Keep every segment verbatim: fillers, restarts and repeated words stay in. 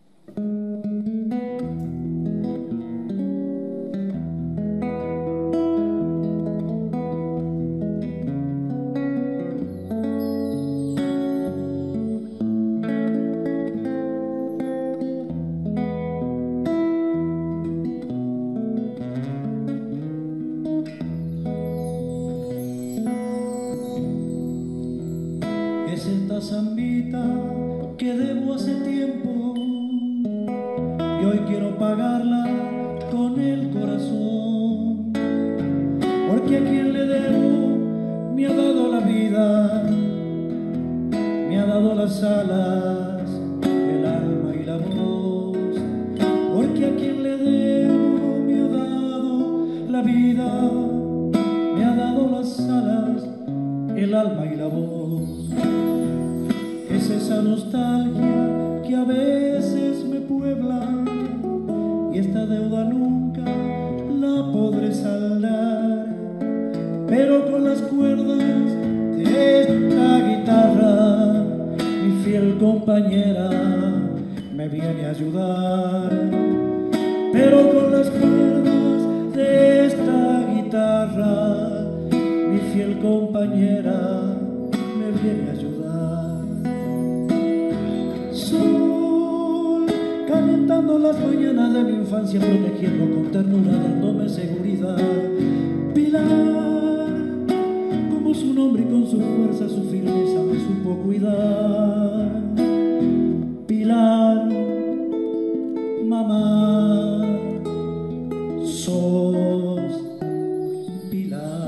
Es esta zambita que debo hace tiempo y hoy quiero pagarla con el corazón, porque a quien le debo me ha dado la vida, me ha dado las alas, el alma y la voz, porque a quien le debo me ha dado la vida, me ha dado las alas, el alma y la voz. Es esa nostalgia que a veces me puebla y esta deuda nunca la podré saldar, pero con las cuerdas de esta guitarra mi fiel compañera me viene a ayudar, pero con las cuerdas de esta guitarra mi fiel compañera me viene a ayudar. Sol calentando las mañanas de mi infancia, protegiendo con ternura, dándome seguridad. Pilar, como su nombre y con su fuerza, su firmeza me supo cuidar. Pilar, mamá, sos Pilar.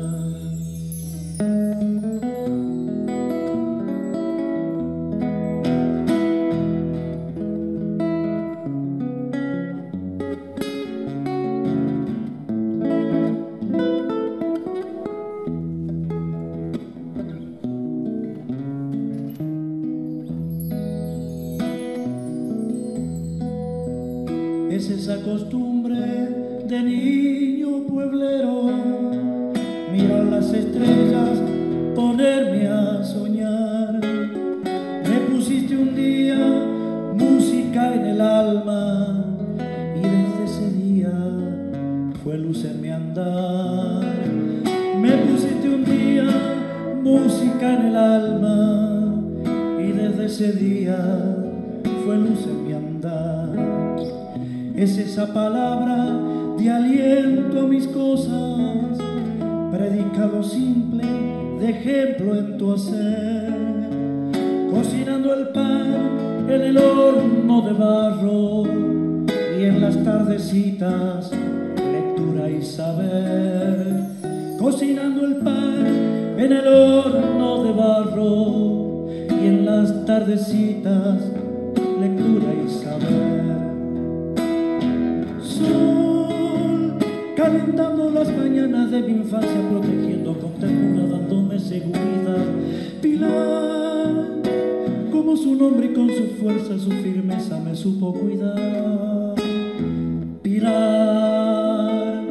Es esa costumbre de niño pueblero, mirar las estrellas, ponerme a soñar. Me pusiste un día música en el alma y desde ese día fue luz en mi andar. Me pusiste un día música en el alma y desde ese día fue luz en mi andar. Es esa palabra de aliento a mis cosas, predicado simple de ejemplo en tu hacer, cocinando el pan en el horno de barro y en las tardecitas lectura y saber, cocinando el pan en el horno de barro y en las tardecitas lectura y saber. Sol calentando las mañanas de mi infancia, protegiendo con ternura, dándome seguridad. Pilar, como su nombre y con su fuerza, su firmeza me supo cuidar. Pilar,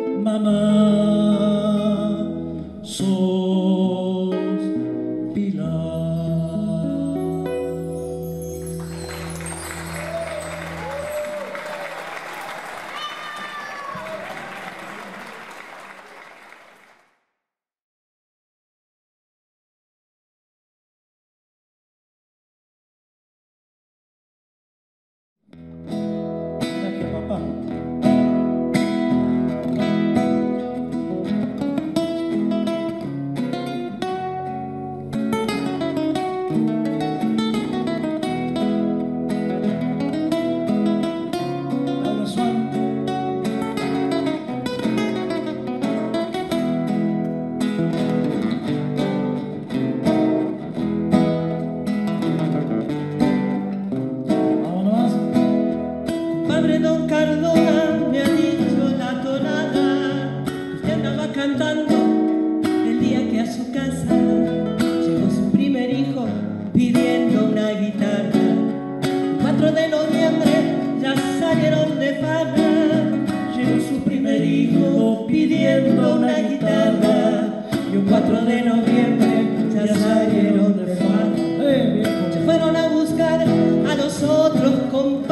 mamá, sos Pilar. Gracias, papá. Ahora Swan. Vámonos. Padre Don Cardona me ha dicho la tonada que andaba cantando el día que a su casa llegó su primer hijo pidiendo una guitarra. El cuatro de noviembre ya salieron de farra, llegó su primer hijo pidiendo una guitarra. Y un cuatro de noviembre ya salieron de farra, se fueron a buscar a los otros compañeros.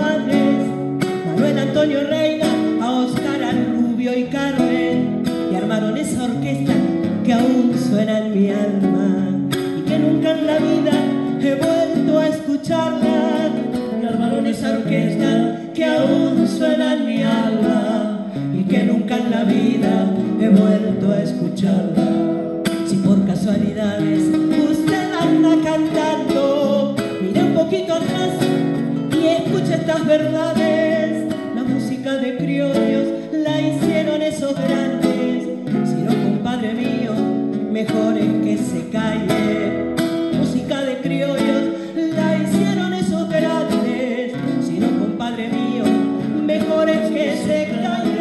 Marcelo y Carmen, y armaron esa orquesta que aún suena en mi alma y que nunca en la vida he vuelto a escucharla. Y armaron esa orquesta que aún suena en mi alma y que nunca en la vida he vuelto a escucharla. Si por casualidades usted anda cantando, mire un poquito atrás y escuche estas verdades. La música de criollos la hicieron esos grandes. Si no, compadre mío, mejor es que se calle. Música de criollos la hicieron esos grandes. Si no, compadre mío, mejor es que se calle.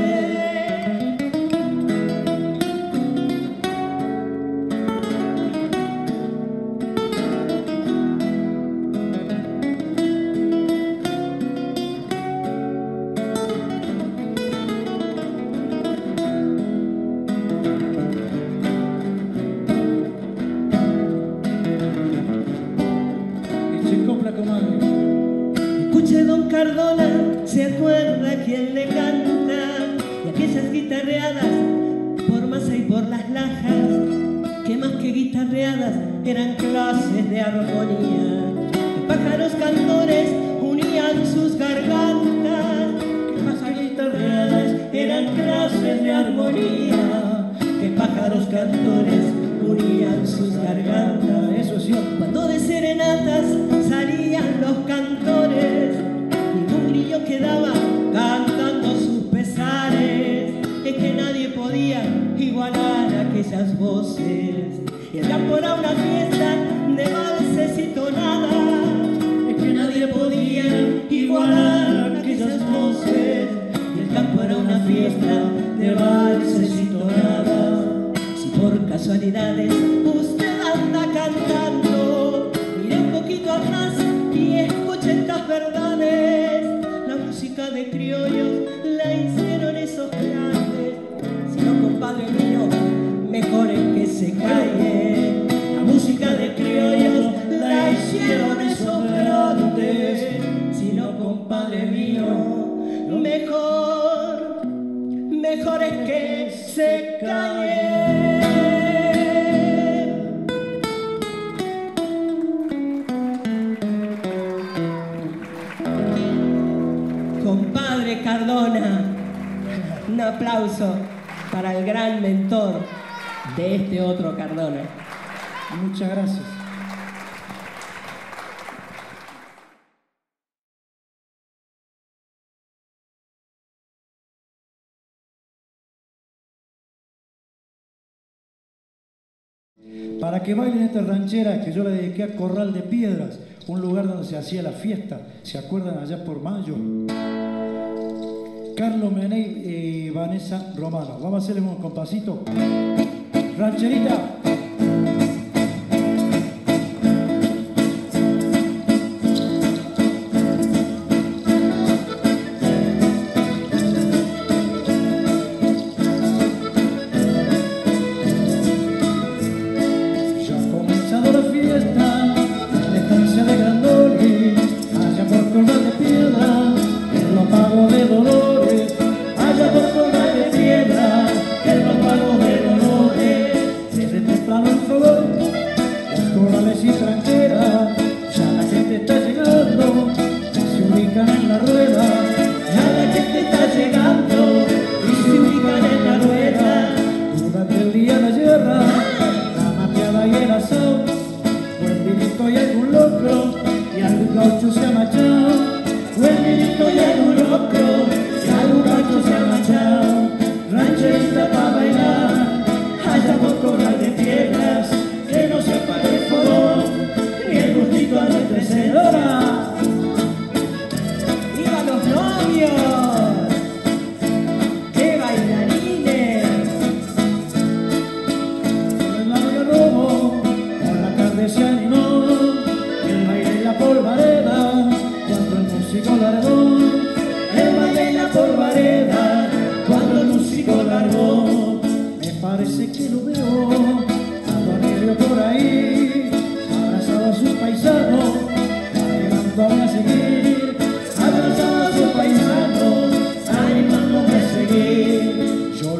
Escuche, don Cardona, se acuerda quién le canta, y aquellas guitarreadas por Masa y por las Lajas, que más que guitarreadas eran clases de armonía, que pájaros cantores unían sus gargantas, que más que guitarreadas eran clases de armonía, que pájaros cantores unían sus gargantas. Eso sí, cuando de serenatas salían los cantores, ningún grillo quedaba cantando sus pesares. Es que nadie podía igualar aquellas voces. Y el campo era una fiesta de valses y tonadas. Es que nadie podía igualar aquellas voces. Y el campo era una fiesta de valses y tonadas. Si por casualidades usted anda cantando, mire un poquito atrás y escuche estas verdades. La música de criollos la hicieron esos grandes. Si no, compadre mío, mejor es que se calle. La música de criollos la hicieron esos grandes. Si no, compadre mío, mejor, mejor es que se calle. Compadre Cardona, un aplauso para el gran mentor de este otro Cardona. Muchas gracias. Para que bailen esta ranchera que yo le dediqué a Corral de Piedras, un lugar donde se hacía la fiesta, ¿se acuerdan? Allá por mayo. Carlos Meney y Vanessa Romano. Vamos a hacerle un compasito. Rancherita. Yo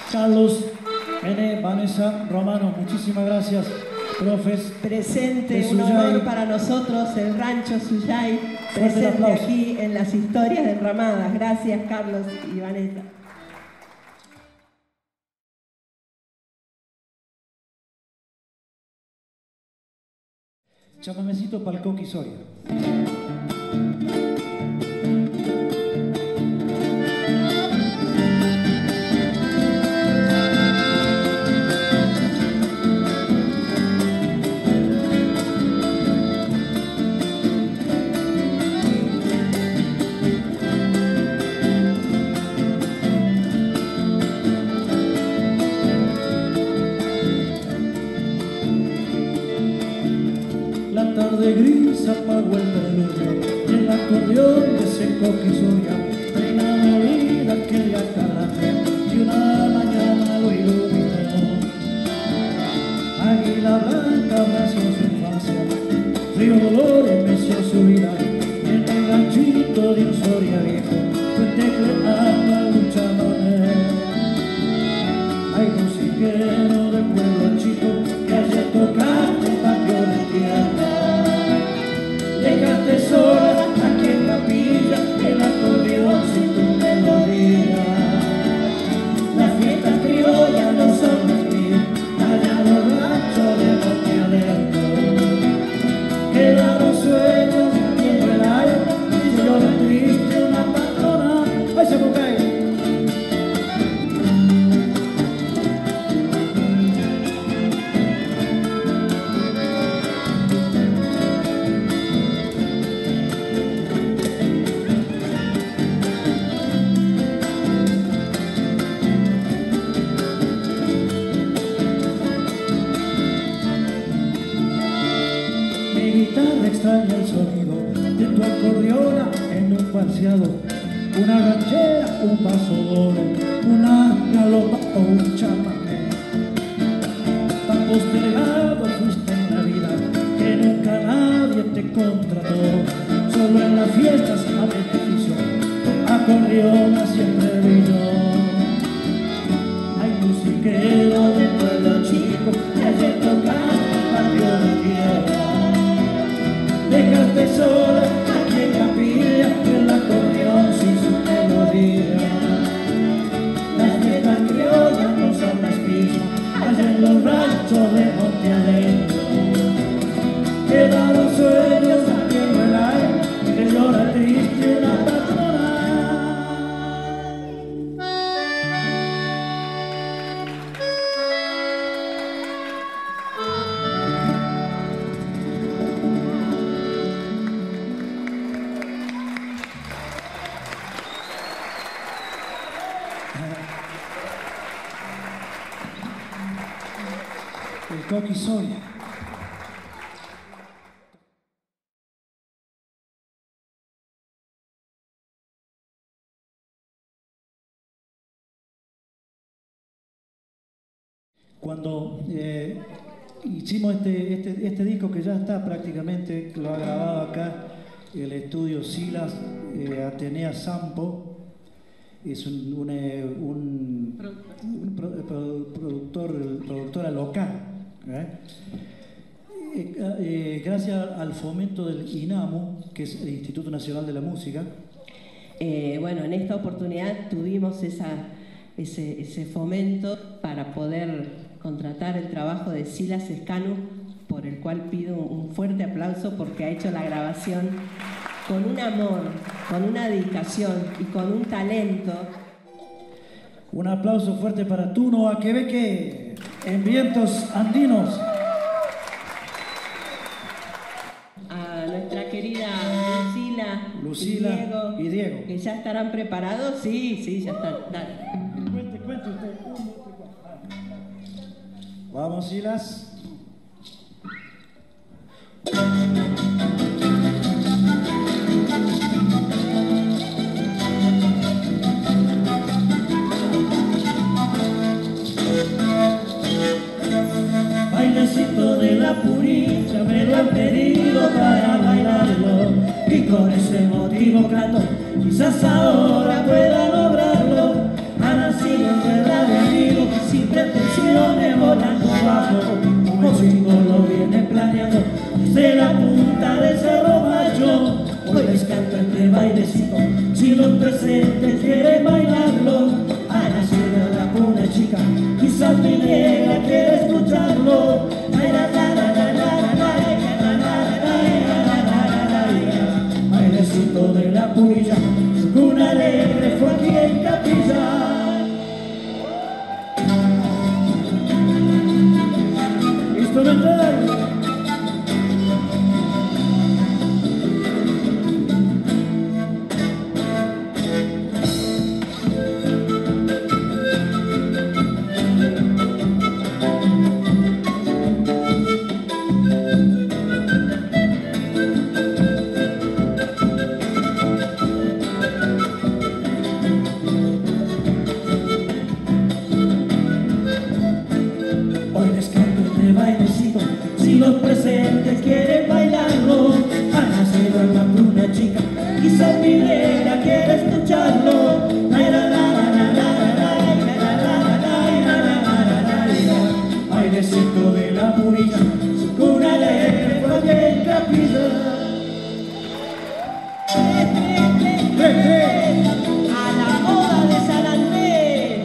Carlos, N, Vanessa, Romano, muchísimas gracias, profes. Presente, un honor para nosotros, el Rancho Suyay, presente aquí en las historias derramadas. Gracias, Carlos y Vanessa. Chamamecito para el Coqui Soria. De gris apagó el preludio y el acordeón de ese Coqui Soria reina movida aquella carrera y una mañana lo iluminó. Águila blanca abrazó su infancia, río dolor meció su vida y en el ranchito de un Soria viejo fue tecleando a lucha maner. Hay musiquero de pueblo chico que ayer tocaste patio de tierra. Dejaste sola aquí en capilla el acordeón sin tu melodía. Las fiestas criollas no son las mías, allá los ranchos de Monte Alerto. Quedaron sueños viendo el aire y llora triste una patrona. ¡Ay, se me cae! Extraña el sonido de tu acordeona en un paseado, una ranchera, un paso doble, una galopa o un chamamé. Tan postergado fuiste en la vida que nunca nadie te contrató, solo en las fiestas a beneficio tu acordeona siempre brilló. Hay musiquero de pueblo chico que ayer tocaste el patio de tierra. Dejaste sola aquí en capilla el acordeón sin su melodía. Las fiestas criollas no son las mismas allá en los ranchos de Monte Alerto. Quedaron sueños abriendo el aire que llora triste una patrona. El Coqui Soria. Cuando eh, hicimos este, este, este disco que ya está prácticamente, lo ha grabado acá el estudio Silas eh, Atenea Sampo, es un, un, un, un pro, pro, productor, productora local. ¿Eh? Eh, eh, gracias al fomento del INAMU, que es el Instituto Nacional de la Música. Eh, bueno, en esta oportunidad tuvimos esa, ese, ese fomento para poder contratar el trabajo de Silas Escanu, por el cual pido un fuerte aplauso porque ha hecho la grabación con un amor, con una dedicación y con un talento. Un aplauso fuerte para Tuno Aquebeque, en Vientos Andinos. A nuestra querida Lucila, Lucila y, Diego, y Diego. Que ya estarán preparados. Sí, sí, ya están. Dale. Cuente, cuente usted. Vamos, Silas. Bailecito de la purilla me lo han pedido para bailarlo y con ese motivo canto, quizás ahora pueda lograrlo. Ha nacido en verdad de amigo trabajo, como chico lo viene planeando. Desde la punta del Cerro Macho, hoy les canto este bailecito. Si los presentes quieren bailarlo, a la ciudad la pone chica, quizás mi negra quiere escucharlo. Bailecito de la purilla, su cuna alegre fue aquí en Capilla. Instrumental. Si los presentes quieren bailarlo, ha nacido en la pluna chica, quizás mi negra quiere escucharlo. Bailecito de la purilla, su cuna alegre fue aquí en Capilla. A la moda de San Andrés.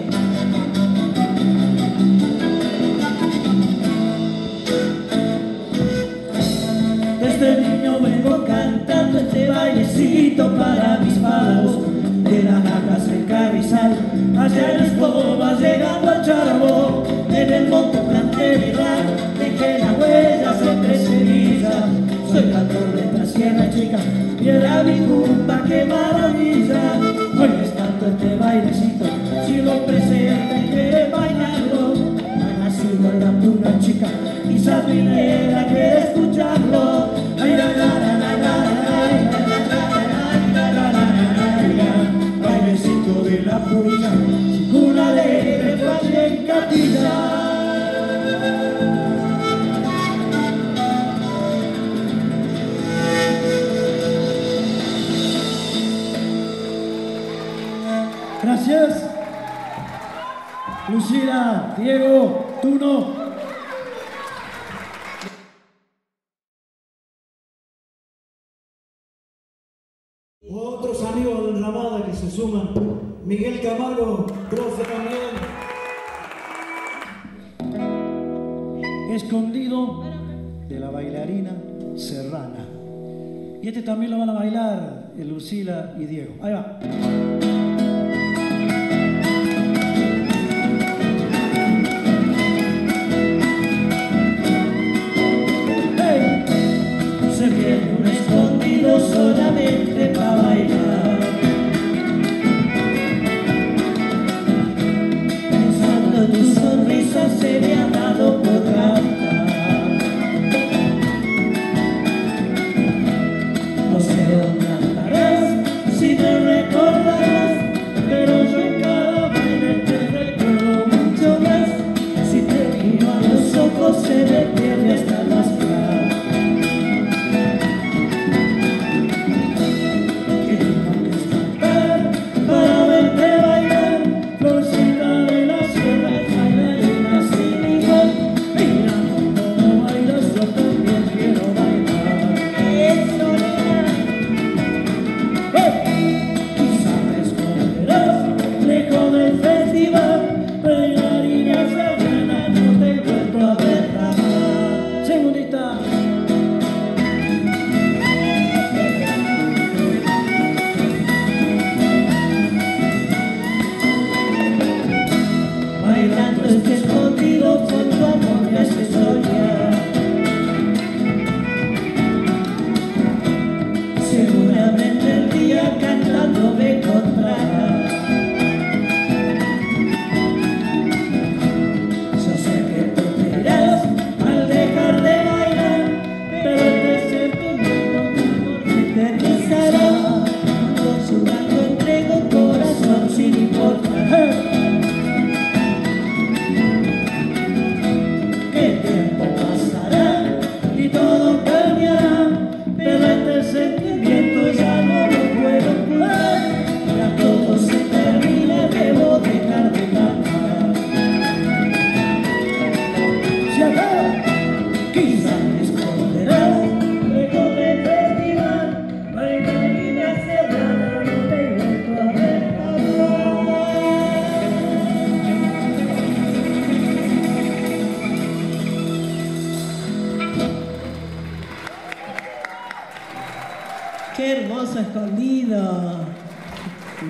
Desde niño vengo cantando este bailecito para mis pagos, de las nagas del Carrizal, allá en Escobas llegando al Charbo, en el monte planté mi rap, dejé la huella entre semillas. Soy cantor de esta sierra chica, y era mi culpa, qué maravilla. Hoy les canto este bailecito, si los presentes quieren bailarlo, ha nacido en la pluna chica, quizás mi negra quiere escucharlo. Bailecito de la purilla, su cuna alegre fue aquí en Capilla. Gracias. Lucila, Diego, Tuno. Otros amigos de Ramada que se suman. Miguel Camargo, profe también. Escondido de la bailarina Serrana. Y este también lo van a bailar Lucila y Diego. Ahí va. Se viene un escondido solamente para bailar, pensando en tu sonrisa se me ha dado por cantar. No sé dónde andarás, si me recordarás.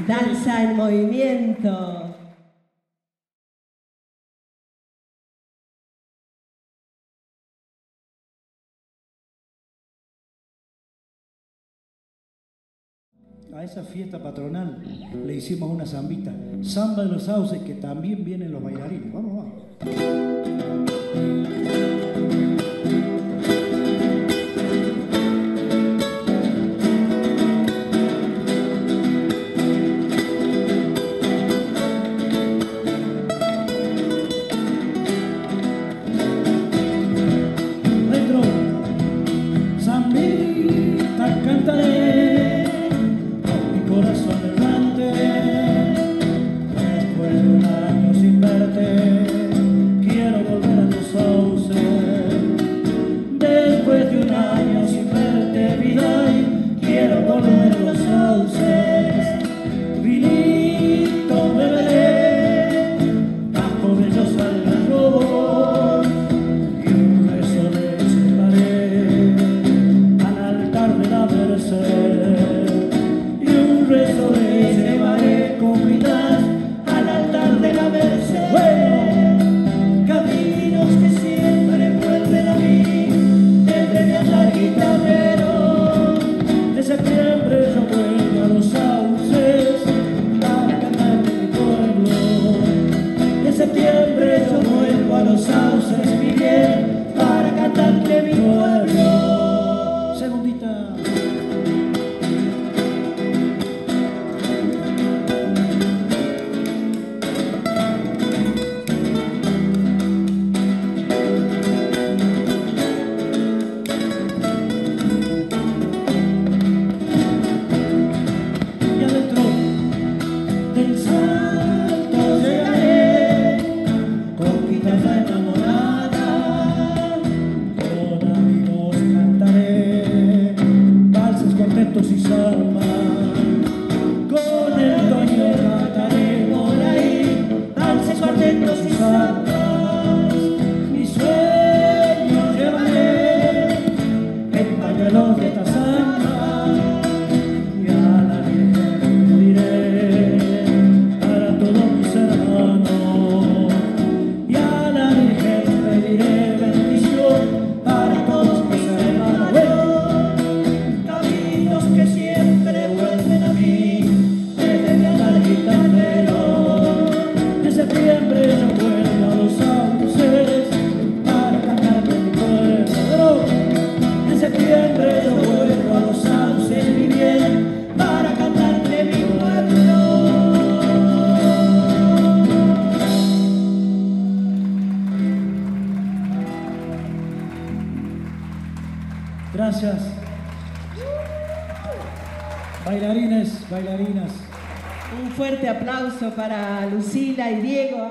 Danza en movimiento. A esa fiesta patronal le hicimos una zambita, Samba de los Sauces, que también vienen los bailarines. Vamos, vamos. Retro, zambita cantaré, corazón errante, después de un año sin verte, quiero volver a tus sauces. Después de un año sin verte, vida, y quiero volver a los sauces. Vinito beberé, bajo bellos algarrobos, y un beso le llevaré al altar de la Merced. Un rezo le llevaré con cuidad al altar de la Merced. Bueno, caminos que siempre vuelven a mí, desde mi andar guitarrero. De septiembre yo vuelvo a los sauces para cantar de mi pueblo. De septiembre yo vuelvo a los sauces, mi bien, para cantar de mi pueblo. Segundita. Y salma, con el Toño cantaré por ahí, valses, cuartetos y salmas. Mi sueño llevaré en pañuelos de esta samba, y a la Virgen diré para todos mis hermanos, y a la Virgen pediré bendición para todos mis hermanos. Bueno, que siempre vuelven a mí, desde mi andar guitarrero. De septiembre yo vuelvo a los sauces para cantar de mi pueblo. De septiembre yo vuelvo a los sauces, mi bien, para cantar de mi pueblo. Gracias. Bailarines, bailarinas. Un fuerte aplauso para Lucila y Diego.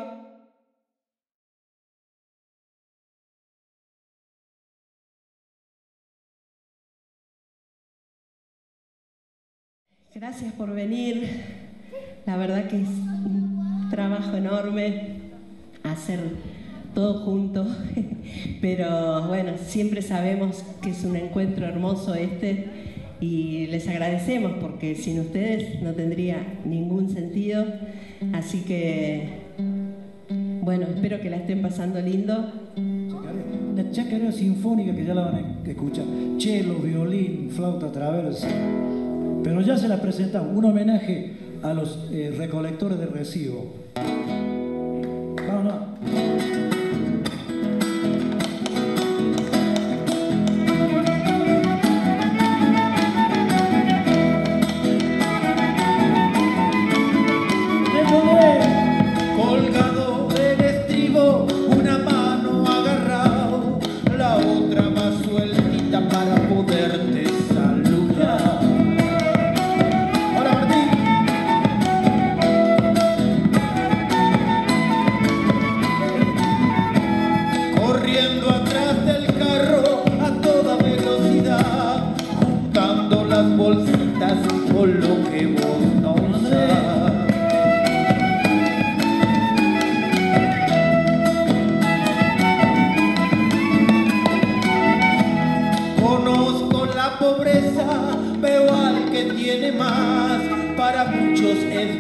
Gracias por venir. La verdad que es un trabajo enorme hacer todo junto, pero bueno, siempre sabemos que es un encuentro hermoso este. Y les agradecemos porque sin ustedes no tendría ningún sentido. Así que, bueno, espero que la estén pasando lindo. La chacarera sinfónica que ya la van a escuchar. Cello, violín, flauta traversa. Pero ya se la presentamos. Un homenaje a los eh, recolectores de residuos. Vámonos. Colgado del estribo, una mano agarrado, la otra más sueltita para poderte saludar. Hola Martín.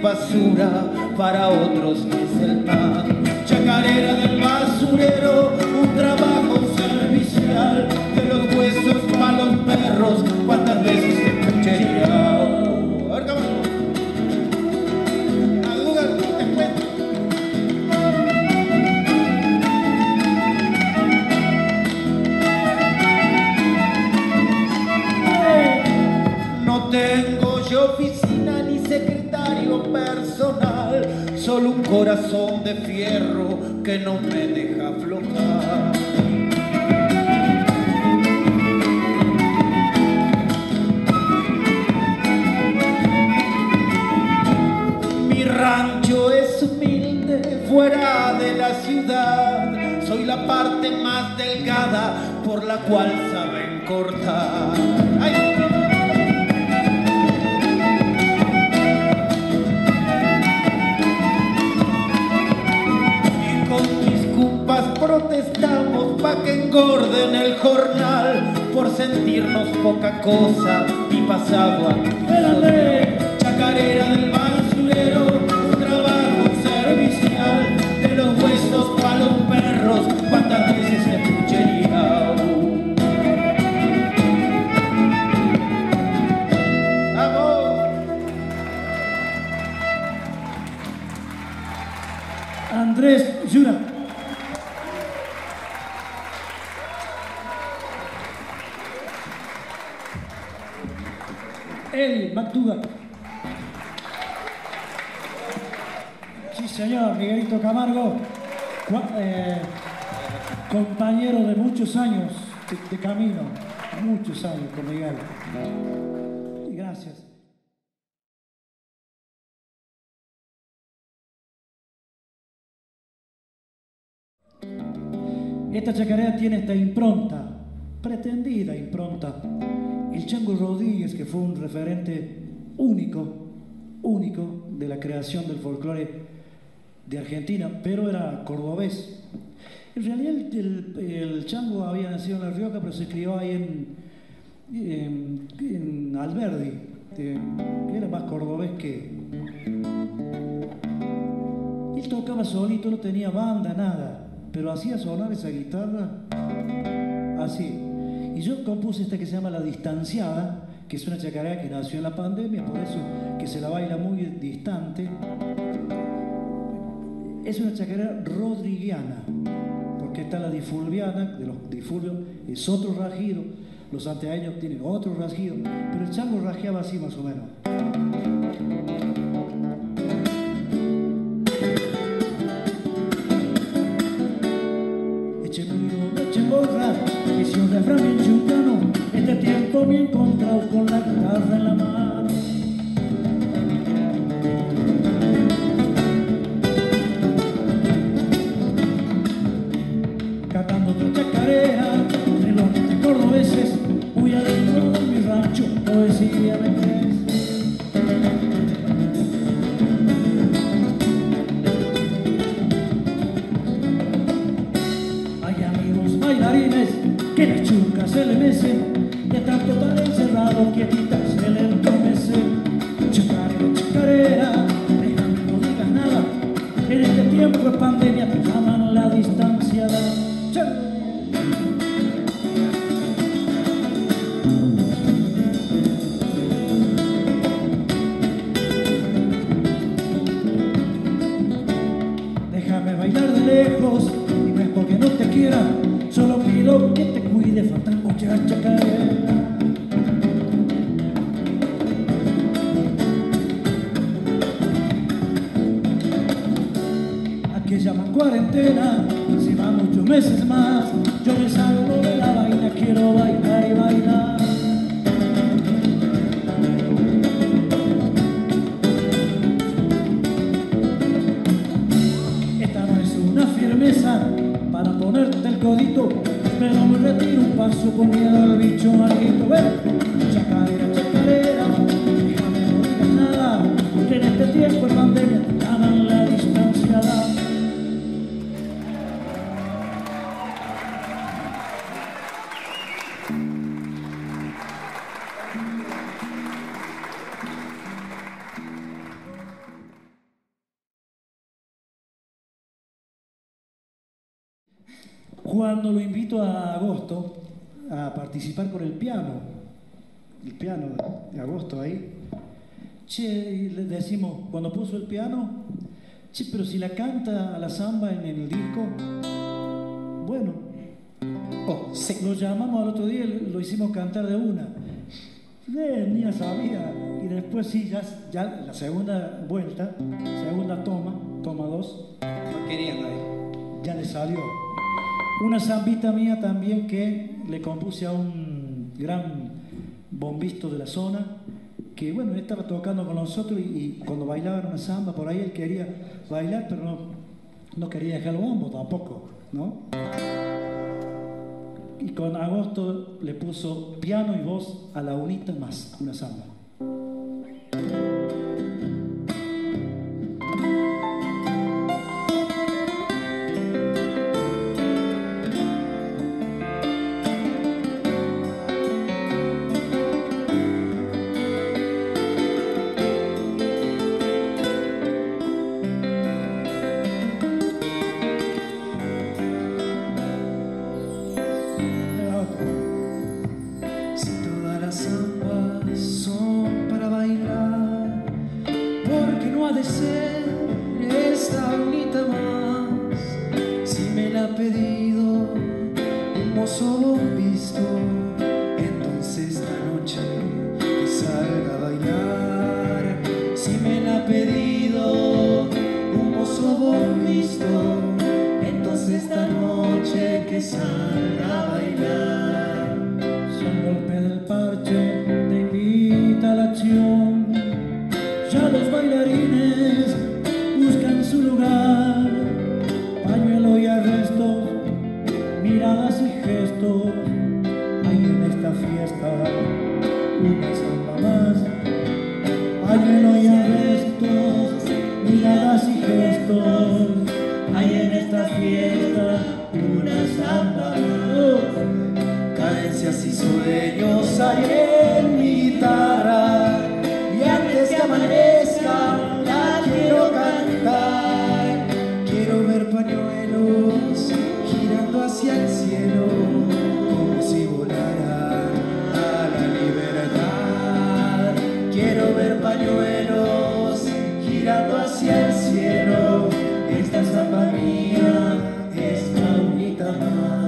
basura, para otros es el pan. Chacarera del basurero, un trabajo servicial, de los huesos para los perros, cuántas veces te puchería. A ver, cabrón. A Google, te cuento. No tengo yo oficina ni secretario personal, solo un corazón de fierro que no me deja aflojar. Mi rancho es humilde, fuera de la ciudad, soy la parte más delgada por la cual saben cortar. ¡Ay! Protestamos pa' que engorden el jornal por sentirnos poca cosa y pasado a Espérate. Chacarera del basurero, un trabajo servicial, de los huesos pa' los perros, cuántas veces se puchería. ¡Vamos! Andrés Yura. Eddie Mactuga. Sí, señor, Miguelito Camargo, eh, compañero de muchos años de, de camino, muchos años con Miguel. Y gracias. Esta chacarera tiene esta impronta, pretendida impronta. El Chango Rodríguez, que fue un referente único, único de la creación del folclore de Argentina, pero era cordobés. En realidad el, el, el Chango había nacido en La Rioja, pero se crió ahí en, en, en Alberdi, de, que era más cordobés que... Él tocaba solito, no tenía banda, nada, pero hacía sonar esa guitarra así. Y yo compuse esta que se llama La Distanciada, que es una chacarera que nació en la pandemia, por eso que se la baila muy distante. Es una chacarera rodriguiana, porque está la difulviana, de los difulvios es otro rajido, los anteaños tienen otro rajido, pero el chango rajeaba así más o menos. Es un refrán bien chucano, este tiempo me he encontrado con la guitarra en la mano. Cantando otra chacarera, de los montes cordobeses, muy adentro de mi rancho, poesía me crees. Que las chucas se le mecen, de tanto estar encerrado, quietitas se le entumecen. Chacarera, chacarera, déjame no digas nada, en este tiempo es pandemia, te llaman La Distanciada. Déjame bailar de lejos, y no es porque no te quiera, solo pido que te cuide, faltan muchas chacareras. Aquí llaman cuarentena, si va muchos meses más, yo me salgo de la vaina, quiero bailar y bailar. Esta no es una firmeza para ponerte el codito, pero me retiro un paso con miedo al bicho maldito. Ven, chacarera, chacarera, déjame no digas nada, que en este tiempo de pandemia te llaman La Distanciada. Cuando lo invito a Agosto a participar con el piano, el piano de Agosto ahí, che, y le decimos, cuando puso el piano, che, pero si la canta a la samba en el disco, bueno, Oh, sí. lo llamamos al otro día y lo hicimos cantar de una. Eh, ni la sabía. Y después sí, ya, ya la segunda vuelta, segunda toma, toma dos, No queriendo ahí. ya le salió. Una zambita mía también que le compuse a un gran bombisto de la zona, que bueno, él estaba tocando con nosotros y, y cuando bailaban una samba por ahí él quería bailar, pero no, no quería dejar el bombo tampoco, ¿no? Y con Agosto le puso piano y voz a la unita más, una samba. Si todas las zambas son para bailar, porque no ha de ser esta bonita más. Si me la ha pedido un mozo visto, entonces esta noche que salga a bailar. Si me la ha pedido un mozo visto, entonces esta noche que salga a bailar. Golpe del parche te invita a la acción. Ya los bailarines buscan su lugar. Pañuelo y arrestos, miradas y gestos. Hay en esta fiesta una samba más. Pañuelo y arrestos, miradas y gestos. Hay en esta fiesta una samba más. Cadencias y sueños hay en mi guitarra, y antes que amanezca la quiero cantar. Quiero ver pañuelos girando hacia el cielo, como si volaran a la libertad. Quiero ver pañuelos girando hacia el cielo. Esta samba mía es la unita más.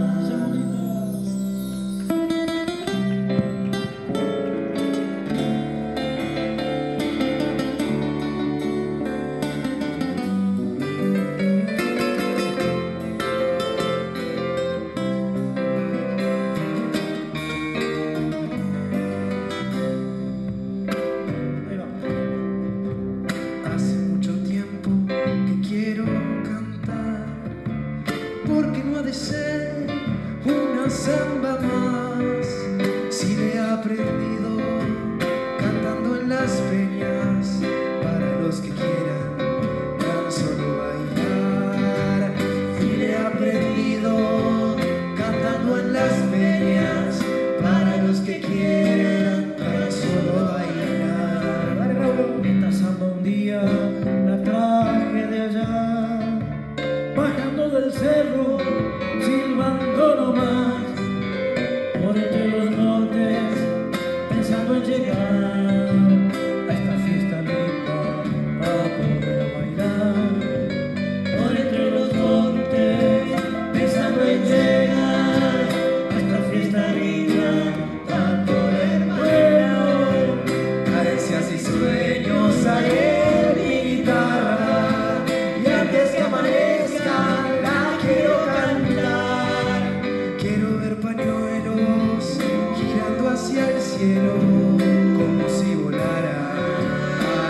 Hace mucho tiempo que quiero cantar, porque no ha de ser una samba más. Si le he aprendido cantando en las peñas, para los que quieran tan solo bailar. Si le he aprendido cantando en las peñas, para los que quieran tan solo bailar. Dale, Raúl. Esta samba un día la traje de allá, bajando del cerro, silbando nomás, por entre los montes, pensando en llegar a esta fiesta linda para poder bailar. Por entre los montes, pensando en llegar a esta fiesta linda para poder bailar. Cadencias y sueños hay en mi guitarra, y antes que amanezca la quiero cantar. Quiero ver pañuelos girando hacia el cielo, como si volara a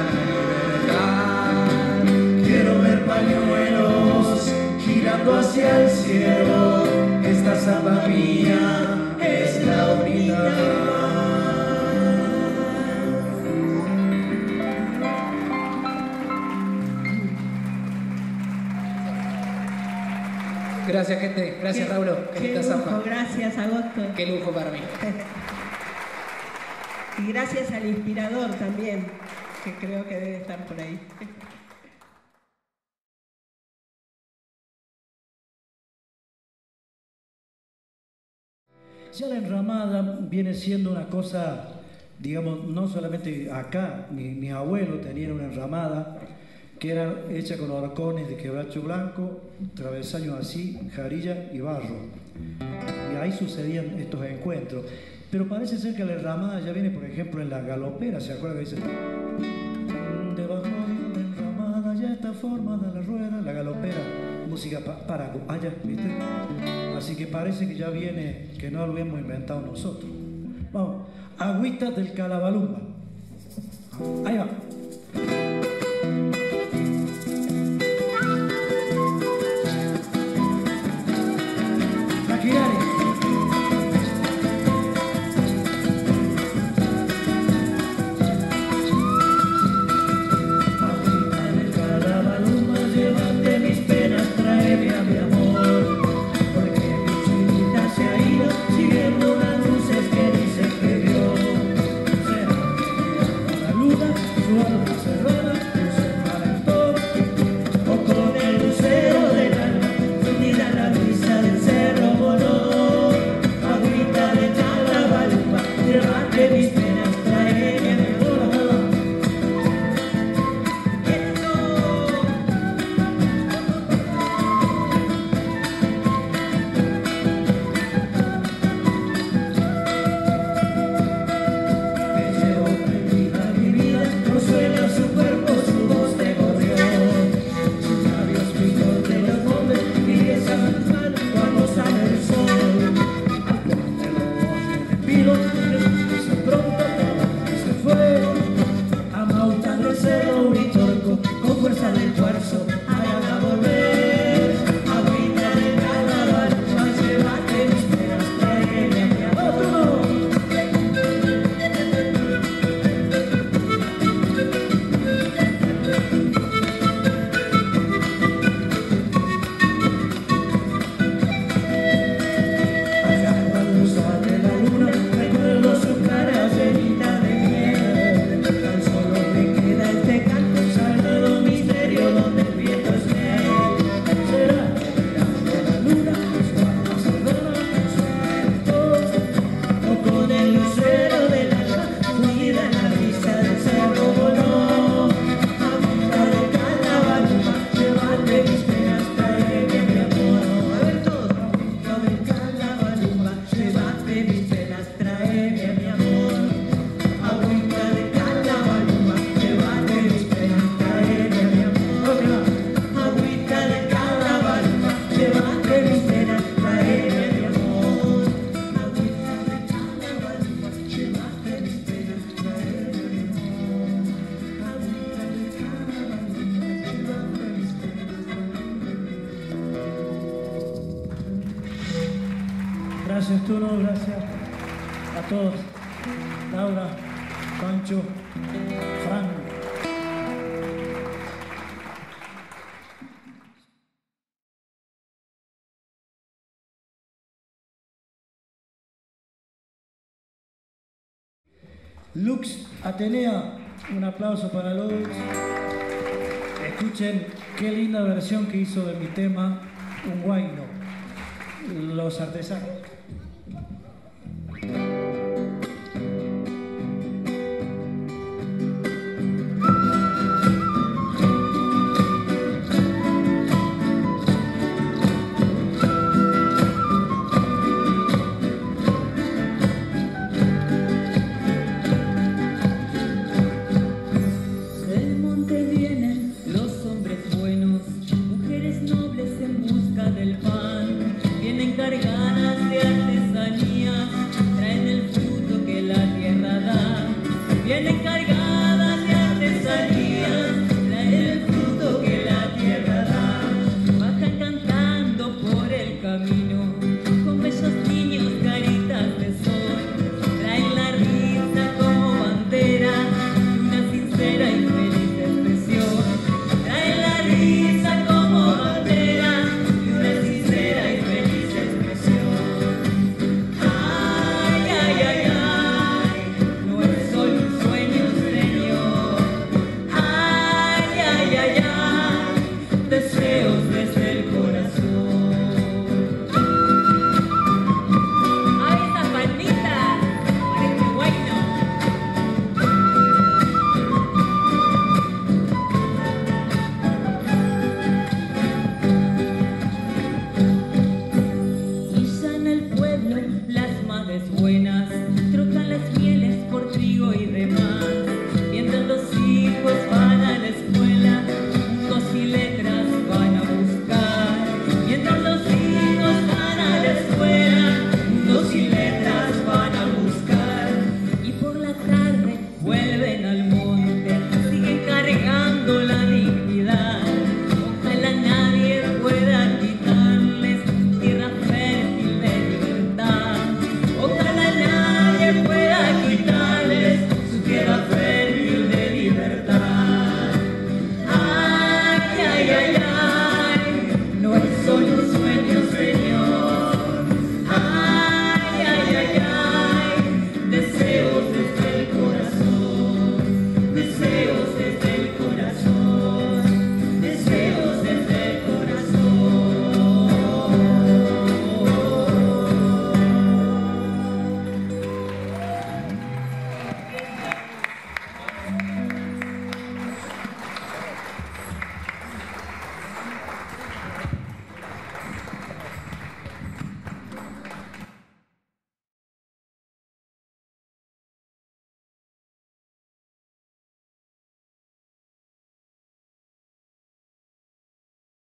la libertad. Quiero ver pañuelos girando hacia el cielo. Esta samba mía es la unidad. Gracias, gente. Gracias, Qué- Raúl. Qué Qué linda lujo, zamba. gracias Agosto. Qué lujo para mí. Y gracias al inspirador también, que creo que debe estar por ahí. Ya la enramada viene siendo una cosa, digamos, no solamente acá, mi, mi abuelo tenía una enramada que era hecha con horcones de quebracho blanco, travesaños así, jarilla y barro. Y ahí sucedían estos encuentros. Pero parece ser que la enramada ya viene, por ejemplo, en la galopera, ¿se acuerdan que dice? Debajo de la enramada ya está formada la rueda, la galopera, música pa para allá, ¿viste? Así que parece que ya viene, que no lo hemos inventado nosotros. Vamos, Agüita del Calabalumba. Ahí va. Maquinaria. Gracias, Tuno, gracias a todos. Laura, Pancho, Fran. Lux Atenea, un aplauso para Lux. Escuchen qué linda versión que hizo de mi tema, Un Guayno, Los Artesanos. Desde el corazón. Ahí está.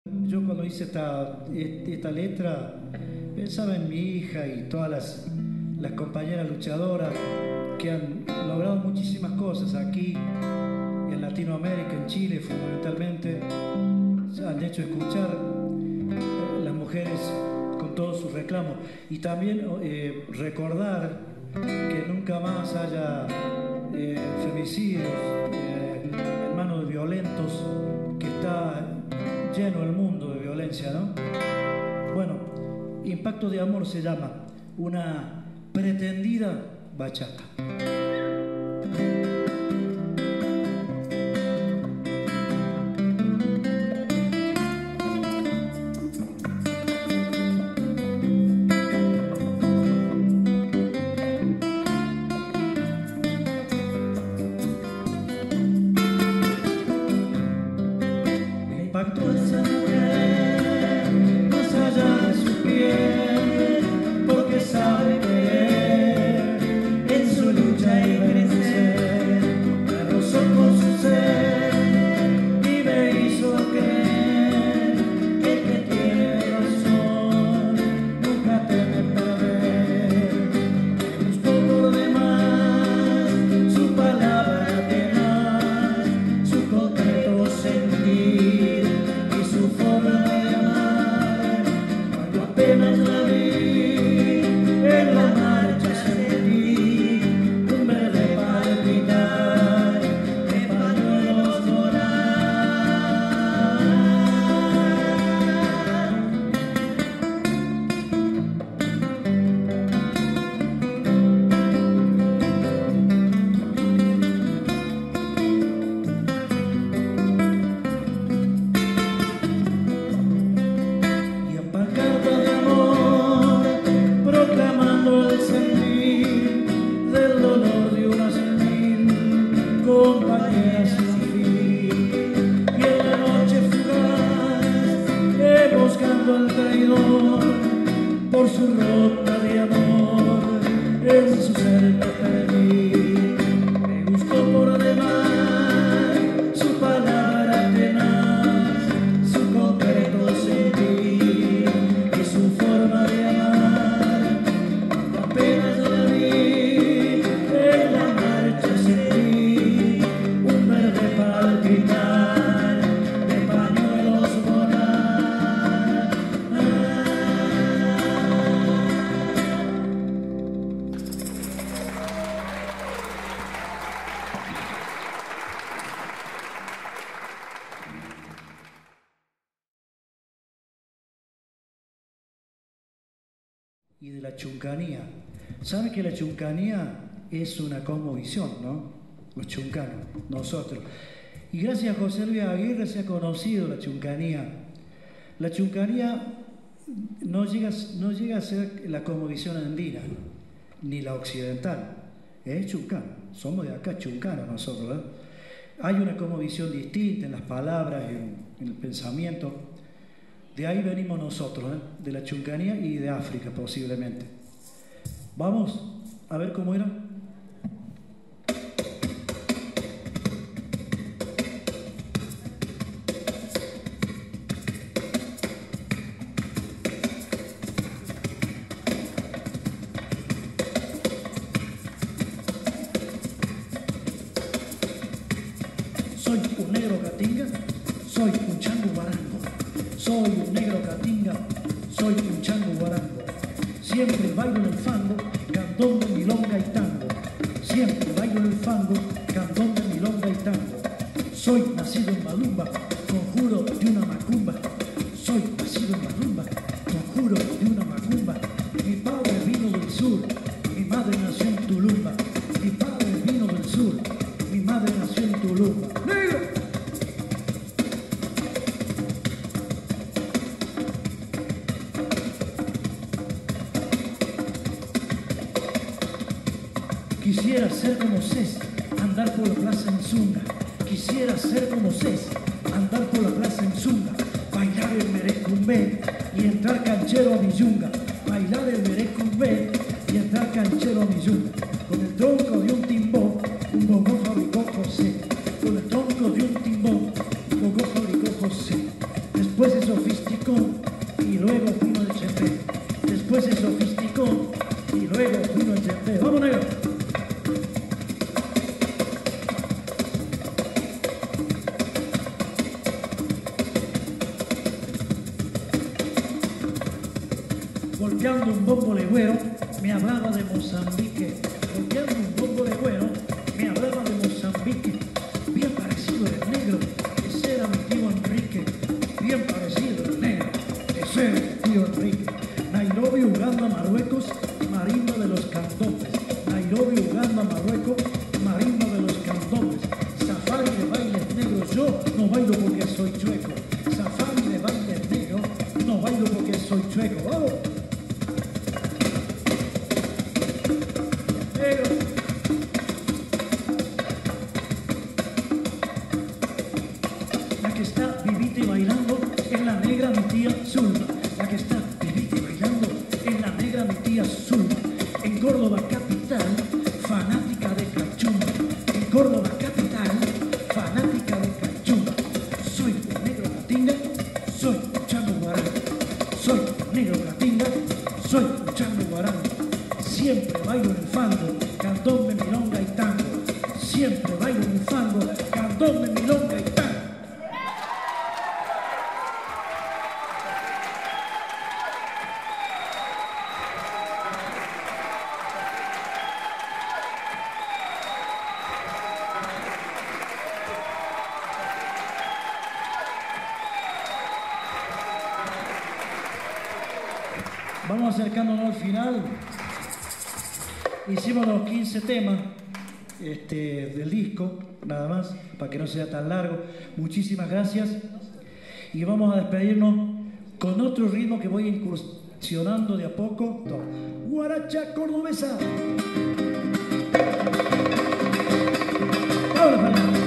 Yo cuando hice esta, esta letra pensaba en mi hija y todas las, las compañeras luchadoras que han logrado muchísimas cosas aquí en Latinoamérica, en Chile fundamentalmente. Han hecho escuchar las mujeres con todos sus reclamos y también eh, recordar que nunca más haya eh, femicidios eh, en manos de violentos, que está lleno el mundo de violencia, ¿no? Bueno, Impacto de Amor se llama, una pretendida bachata. Y de la chuncanía. ¿Saben que la chuncanía es una cosmovisión, no? Los chuncanos, nosotros. Y gracias a José Luis Aguirre se ha conocido la chuncanía. La chuncanía no llega, no llega a ser la cosmovisión andina, ni la occidental. Es chuncano. Somos de acá chuncanos nosotros, ¿eh? Hay una cosmovisión distinta en las palabras, en, en el pensamiento. De ahí venimos nosotros, ¿eh? De la chuncanía y de África posiblemente. Vamos a ver cómo era. Soy un negro catinga, soy un chango barango. Soy un negro catinga, soy un chango guarango. Siempre bailo en el fango, candombe, milonga y tango. Siempre bailo en el fango, candombe, milonga y tango. Soy nacido en Malumba, conjuro de una macumba. Soy nacido en Malumba, conjuro de una macumba. Mi padre vino del sur, mi madre nació en Tulumba. Mi padre vino del sur, mi madre nació en Tulumba. ¡Negro! Quisiera ser como Cés, andar por la plaza en zunga. Quisiera ser como Cés, andar por la plaza en zunga. Bailar el merecumbé y entrar canchero a mi yunga. Bailar el merecumbé y entrar canchero a mi yunga. Con el tronco de un timbó, un bongo fabricó José. Con el tronco de un timbó, un bongo fabricó José. después se sofisticó y luego vino el chepe. Después se sofisticó y luego vino el chepe. ¡Vamos, negro! Golpeando un bombo legüero, me hablaba de Mozambique. Golpeando un bombo legüero, me hablaba de Mozambique. Bien parecido el negro, ese era mi tío Enrique. Bien parecido el negro, ese era mi tío Enrique. Nairobi, Uganda, Marruecos, Marino de los Candombes. Nairobi, Uganda, Marruecos, Marino de los Candombes. Safari de bailes negros, yo no bailo porque soy chueco. Safari de bailes negros, no bailo porque soy chueco. ¡Vamos! La que está vivita y bailando es la negra mi tía Zulma. La que está vivita y bailando es la negra mi tía Zulma. En Córdoba capital, fanática de cachumba. En Córdoba capital, fanática de cachumba. Soy negro catinga, soy chango guarán. Soy negro catinga, soy chango guarán. Siempre bailo en el fango, candombe, milonga y tango. Siempre bailo en el fango, candombe, milonga y tango. Vamos acercándonos al final. Hicimos los quince temas este, del disco, nada más, para que no sea tan largo. Muchísimas gracias. Y vamos a despedirnos con otro ritmo que voy incursionando de a poco. Guaracha cordobesa. Ahora, para allá.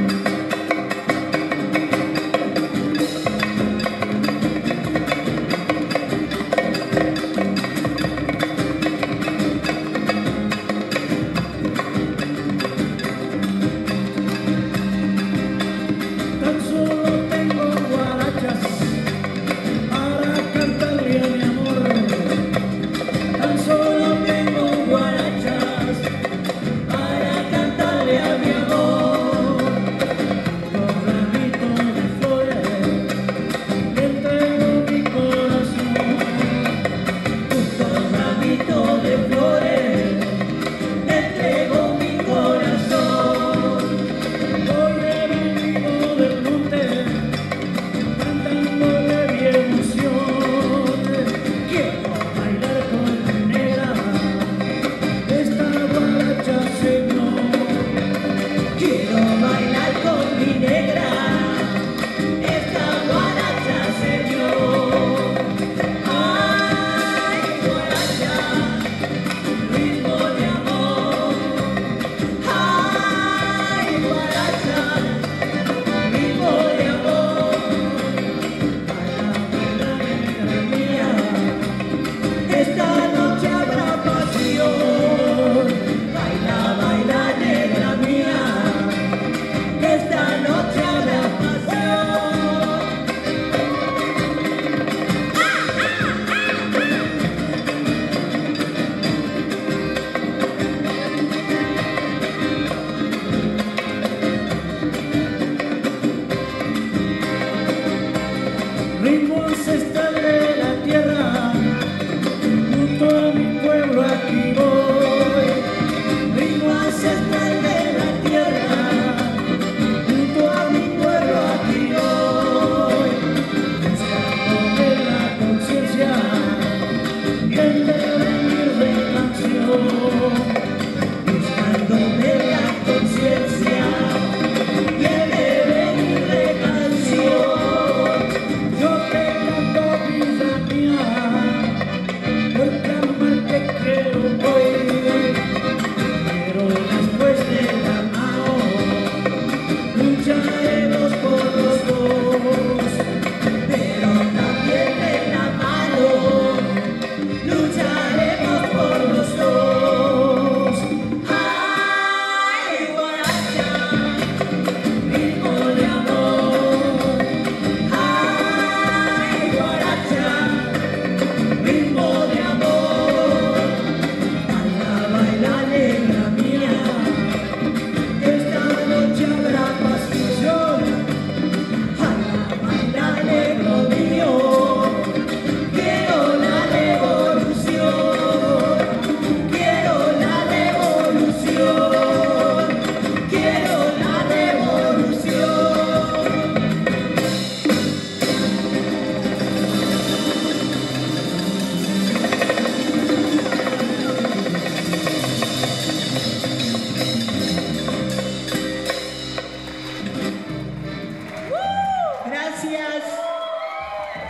Ritmo ancestral de la tierra, junto a mi pueblo aquí voy. Ritmo ancestral de la tierra, junto a mi pueblo aquí voy. Buscándome la conciencia, que el devenir de canción. Buscándome la conciencia, y el devenir de canción. Yo te canto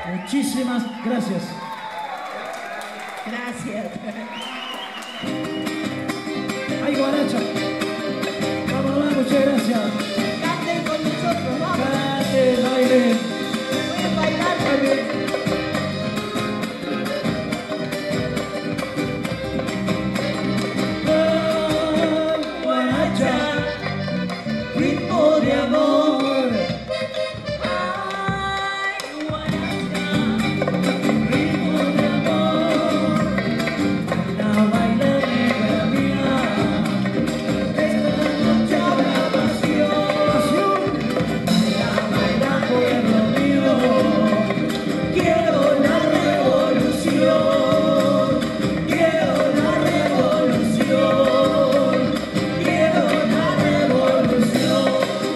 Muchísimas gracias. Gracias. ¡Ay, guaracha! Vamos, muchas gracias. Canten con nosotros, vamos. Canten, bailen. Voy a bailar también. Ritmo de amor, Ay, guaracha. ritmo de amor, la baila negra mía, esta noche habrá pasión, la baila pueblo mío, quiero la revolución, quiero la revolución, quiero la revolución.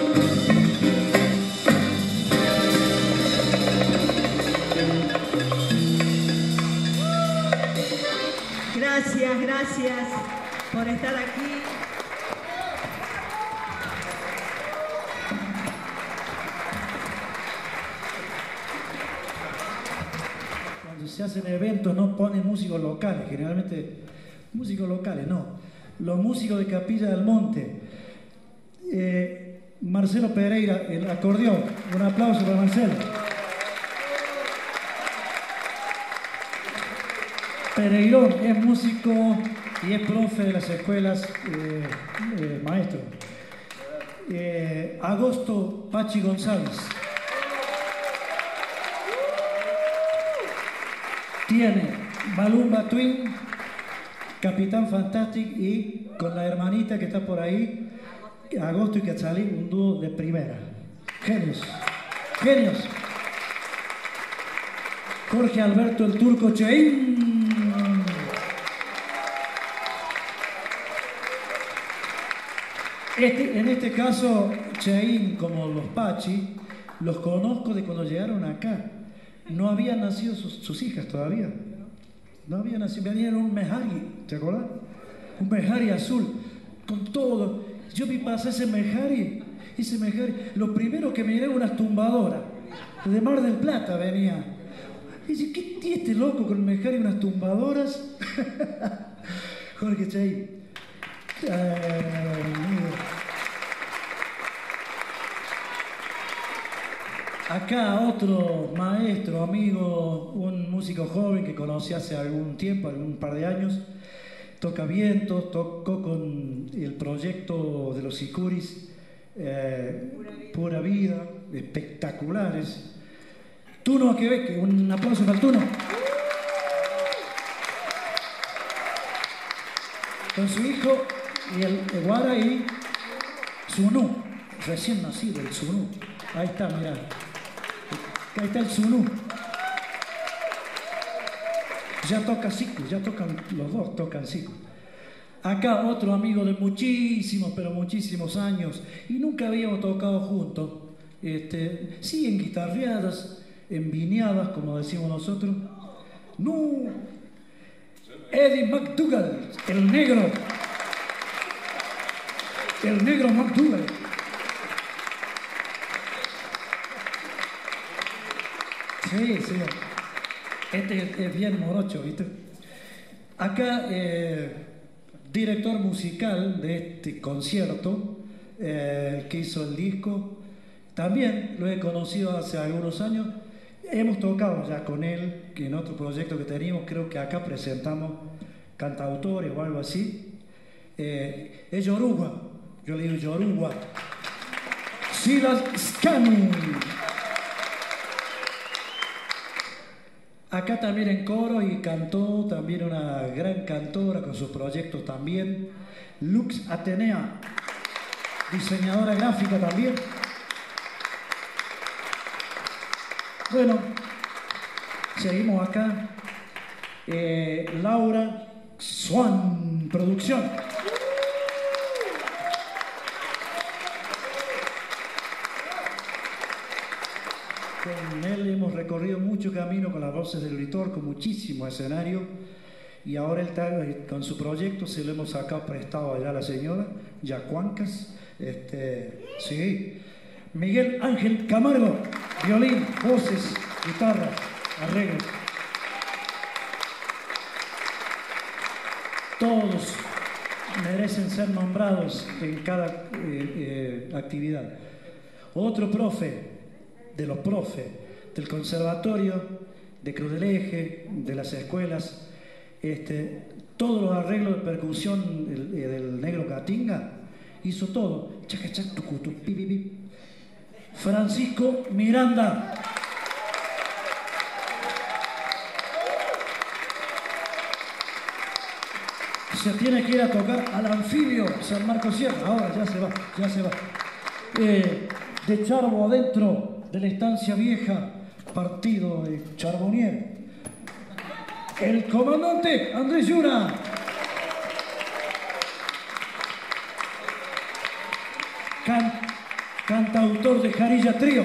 Gracias, gracias por estar aquí. Cuando se hacen eventos no ponen músicos locales, generalmente músicos locales, no. Los músicos de Capilla del Monte. Eh, Marcelo Pereira, el acordeón. Un aplauso para Marcelo. Pereirón es músico y es profe de las escuelas, eh, eh, maestro. Eh, Agosto Pachi González. Tiene Malumba Twin, Capitán Fantastic y con la hermanita que está por ahí, Agosto y Quetzalí, un dúo de primera. Genios, genios. Jorge Alberto el Turco Cheín. Este, en este caso, Cheín, como los Pachi, los conozco de cuando llegaron acá. No habían nacido sus, sus hijas todavía. No habían nacido, venían un mejari, ¿te acuerdas? Un mejari azul, con todo. Yo vi pasar ese mejari, ese mejari. Lo primero que me miré unas tumbadoras. De Mar del Plata venía. Y dice, ¿qué tiene este loco con el mejari y unas tumbadoras? Jorge Cheín. Acá otro maestro, amigo, un músico joven que conocí hace algún tiempo, algún par de años, toca vientos, tocó con el proyecto de los Sicuris, eh, Pura Vida, espectaculares. Tuno Quebec, un aplauso para el Tuno. Con su hijo y el Guara y Sunú, recién nacido el Sunú. Ahí está, mirá. Ahí está el Sunú. Ya toca siku, ya tocan, los dos tocan siku. Acá otro amigo de muchísimos, pero muchísimos años, y nunca habíamos tocado juntos. Este, sí, en guitarreadas, en viñadas, como decimos nosotros. No, Eddie McDougall, el negro. El negro McDougall. Sí, sí. Este es bien morocho, ¿viste? Acá, eh, director musical de este concierto, eh, el que hizo el disco, también lo he conocido hace algunos años. Hemos tocado ya con él, que en otro proyecto que teníamos, creo que acá presentamos cantautores o algo así. Eh, es Yoruba, yo le digo Yoruba. Silas Scanu. Acá también en coro y cantó también una gran cantora con sus proyectos también. Lux Atenea, diseñadora gráfica también. Bueno, seguimos acá. Eh, Laura Swan, producción. Con él hemos recorrido mucho camino con las voces del Uritorco, muchísimo escenario, y ahora él está con su proyecto, se lo hemos sacado prestado allá a la señora, Yacuancas, este, sí. Miguel Ángel Camargo, violín, voces, guitarra. arreglos. Todos merecen ser nombrados en cada eh, eh, actividad. Otro profe, de los profes, del conservatorio, de Cruz del Eje, de las escuelas, este, todos los arreglos de percusión del, del Negro Catinga, hizo todo. Chaca, chaca, tucu, tucu, pi, pi, pi. Francisco Miranda. Se tiene que ir a tocar al Anfibio San Marcos Sierra. Ahora ya se va, ya se va. Eh, de Charbo adentro de la estancia vieja, partido de Charbonnier. El comandante Andrés Yura. Can, cantautor de Jarilla Trío.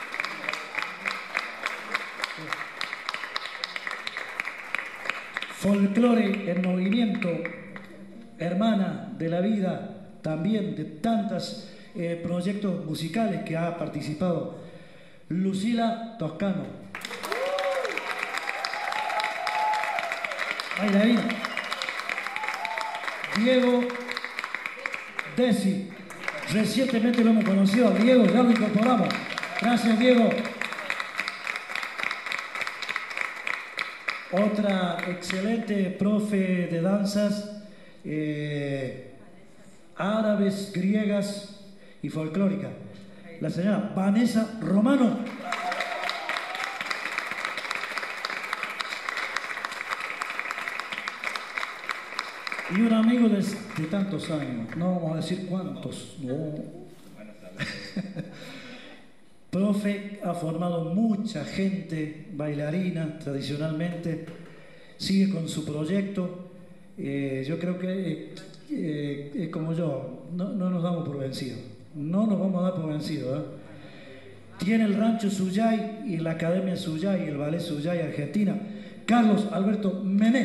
Folclore en movimiento, hermana de la vida, también de tantos eh, proyectos musicales que ha participado, Lucila Toscano. Bailarina. Diego Desi. Recientemente lo hemos conocido a Diego, ya lo incorporamos. Gracias, Diego. Otra excelente profe de danzas eh, árabes, griegas y folclóricas, la señora Vanessa Romano. Y un amigo de, de tantos años, no vamos a decir cuántos, no. Profe, ha formado mucha gente bailarina tradicionalmente, sigue con su proyecto. Eh, yo creo que eh, es como yo, no, no nos damos por vencidos, no nos vamos a dar por vencidos. ¿eh? Tiene el rancho Suyay y la Academia Suyay y el Ballet Suyay Argentina, Carlos Alberto Mené.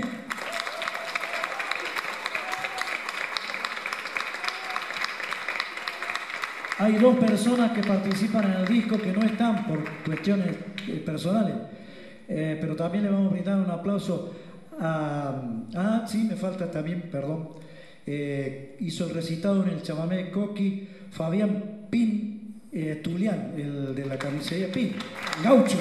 Hay dos personas que participan en el disco que no están por cuestiones eh, personales, eh, pero también le vamos a brindar un aplauso a... Ah, sí, me falta también, perdón. Eh, hizo el recitado en el chamamé de Coqui, Fabián Pin eh, Tulián, el de la carnicería Pin, gaucho.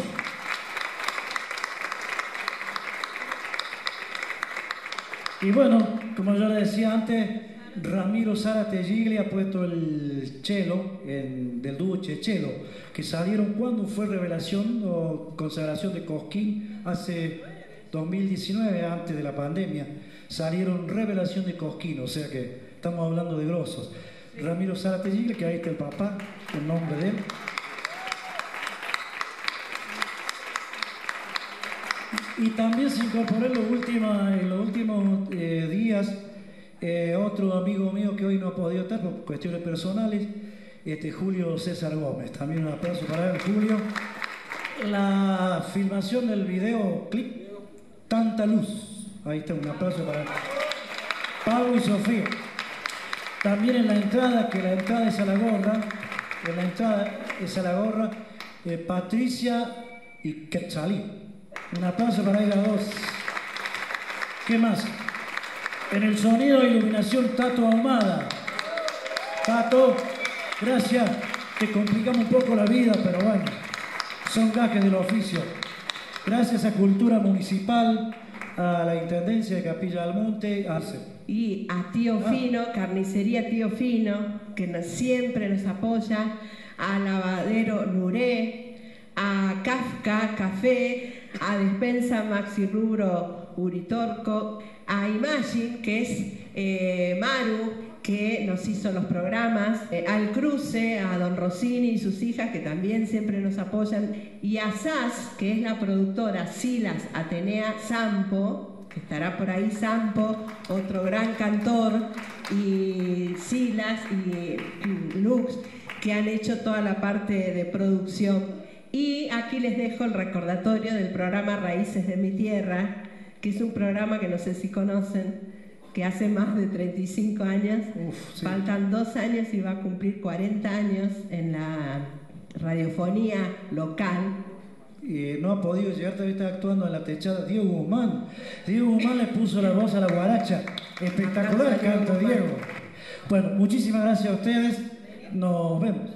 Y bueno, como yo le decía antes, Ramiro Zárate Gigli ha puesto el cello en, del dúo Chechelo, que salieron cuando fue revelación o consagración de Cosquín hace dos mil diecinueve, antes de la pandemia. Salieron revelación de Cosquín, o sea que estamos hablando de grosos. Ramiro Zárate Gigli, que ahí está el papá, el nombre de él. Y también se incorporó en los últimos, en los últimos eh, días Eh, otro amigo mío que hoy no ha podido estar por cuestiones personales, este, Julio César Gómez. También un aplauso para él, Julio. La filmación del videoclip Tanta Luz. Ahí está, un aplauso para Pablo y Sofía. También en la entrada, que la entrada es a la gorra, en la entrada es a la gorra, eh, Patricia y Quetzalí. Un aplauso para ellas dos. ¿Qué más? En el sonido e iluminación, Tato Ahumada. Tato, gracias. Te complicamos un poco la vida, pero bueno, son gajes del oficio. Gracias a Cultura Municipal, a la Intendencia de Capilla del Monte. A... Y a Tío ah. Fino, Carnicería Tío Fino, que nos, siempre nos apoya. A Lavadero Nuré, a Kafka Café, a Despensa Maxi Rubro Uritorco, a Imagine, que es eh, Maru, que nos hizo los programas, eh, al Cruce, a Don Rossini y sus hijas, que también siempre nos apoyan, y a Sas, que es la productora Silas Atenea Sampo, que estará por ahí Sampo, otro gran cantor, y Silas y Lux, que han hecho toda la parte de producción. Y aquí les dejo el recordatorio del programa Raíces de mi Tierra, que es un programa que no sé si conocen, que hace más de treinta y cinco años, Uf, sí. faltan dos años y va a cumplir cuarenta años en la radiofonía local, y no ha podido llegar, todavía está actuando en la techada Diego Guzmán. Diego Guzmán le puso la voz a la guaracha. Espectacular el canto, Diego. Bueno, muchísimas gracias a ustedes. Nos vemos.